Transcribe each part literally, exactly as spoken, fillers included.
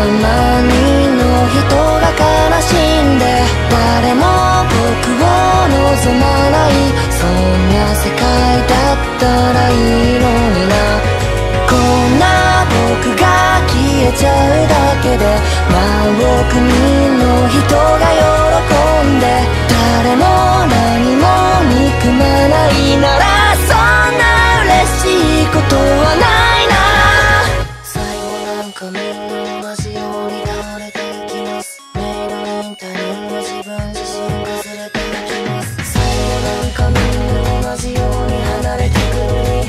万人の人が悲しんで誰も僕を望まない、そんな世界だったらいいのにな。こんな僕が消えちゃうだけで何億人の人が喜んで誰も何も憎まないなら、そんな嬉しいことはないな。最後なんかみんな同じように倒れていきます。メイドイン他人の自分自身崩れていきます。最後なんかみんな同じように離れてくのに、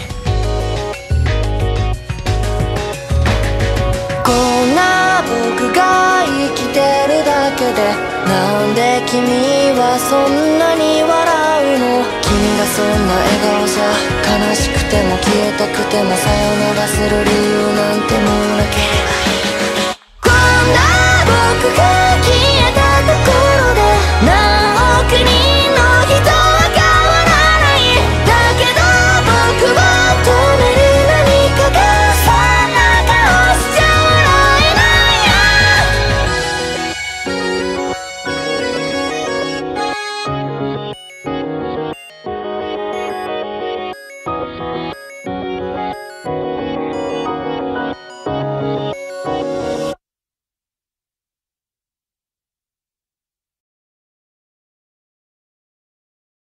こんな僕が生きてるだけでなんで君はそんなに笑うの。君がそんな笑顔じゃ悲しくても消えたくてもさよならする理由なんてもうだけ。